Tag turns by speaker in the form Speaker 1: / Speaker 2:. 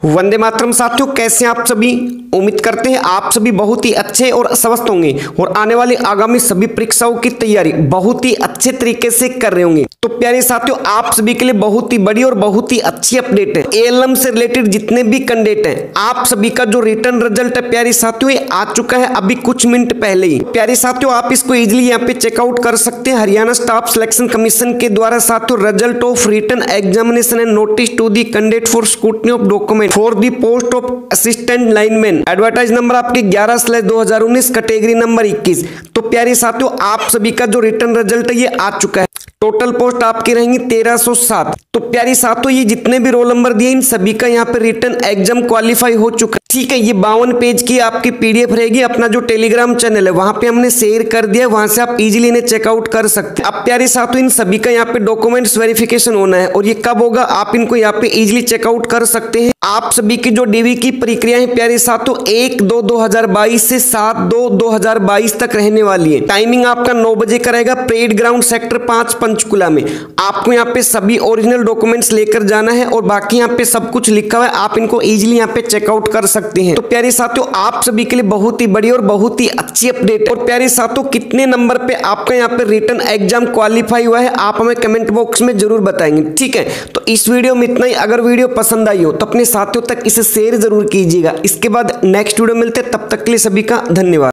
Speaker 1: वंदे मातरम साथियों, कैसे आप सभी। उम्मीद करते हैं आप सभी बहुत ही अच्छे और स्वस्थ होंगे और आने वाली आगामी सभी परीक्षाओं की तैयारी बहुत ही अच्छे तरीके से कर रहे होंगे। तो प्यारे साथियों, आप सभी के लिए बहुत ही बड़ी और बहुत ही अच्छी अपडेट है। एएलएम से रिलेटेड जितने भी कैंडिडेट हैं, आप सभी का जो रिटर्न रिजल्ट है प्यारे साथियों ये आ चुका है अभी कुछ मिनट पहले ही। प्यारे साथियों, आप इसको इजिली यहाँ पे चेकआउट कर सकते हैं। हरियाणा स्टाफ सिलेक्शन कमीशन के द्वारा साथियों result of written examination and notice to the candidate for scrutiny of document for the post of assistant lineman, advertise number आपके 11/2019, कैटेगरी नंबर 21। तो प्यारे साथियों, आप सभी का जो रिटर्न रिजल्ट है ये आ चुका है। टोटल पोस्ट आपकी रहेंगी 1307। तो प्यारी साथियों, ये जितने भी रोल नंबर दिए इन सभी का यहाँ पे रिटर्न एग्जाम क्वालिफाई हो चुका है। ठीक है, ये 52 पेज की आपकी पीडीएफ रहेगी। अपना जो टेलीग्राम चैनल है वहां पे हमने शेयर कर दिया, वहां से आप इजीली इन्हें चेकआउट कर सकते हैं। अब प्यारे साथियों, इन सभी का यहाँ पे डॉक्यूमेंट्स वेरिफिकेशन होना है और ये कब होगा आप इनको यहाँ पे इजीली चेकआउट कर सकते हैं। आप सभी की जो डीवी की प्रक्रिया है प्यारे साथियों 1/2/2022 से 7/2/2022 तक रहने वाली है। टाइमिंग आपका 9 बजे का रहेगा। परेड ग्राउंड सेक्टर 5 पंचकुला में आपको यहाँ पे सभी ओरिजिनल डॉक्यूमेंट्स लेकर जाना है और बाकी यहाँ पे सब कुछ लिखा हुआ है, आप इनको इजीली यहाँ पे चेकआउट कर सकते हैं। तो प्यारे साथियों, आप सभी के लिए बहुत ही बड़ी और बहुत ही अच्छी अपडेट है। और प्यारे साथियों, कितने नंबर पे आपका यहाँ पे रिटर्न एग्जाम क्वालिफाई हुआ है आप हमें कमेंट बॉक्स में जरूर बताएंगे। ठीक है, तो इस वीडियो में इतना ही। अगर वीडियो पसंद आई हो तो अपने साथियों तक इसे शेयर जरूर कीजिएगा। इसके बाद नेक्स्ट वीडियो मिलते हैं, तब तक के लिए सभी का धन्यवाद।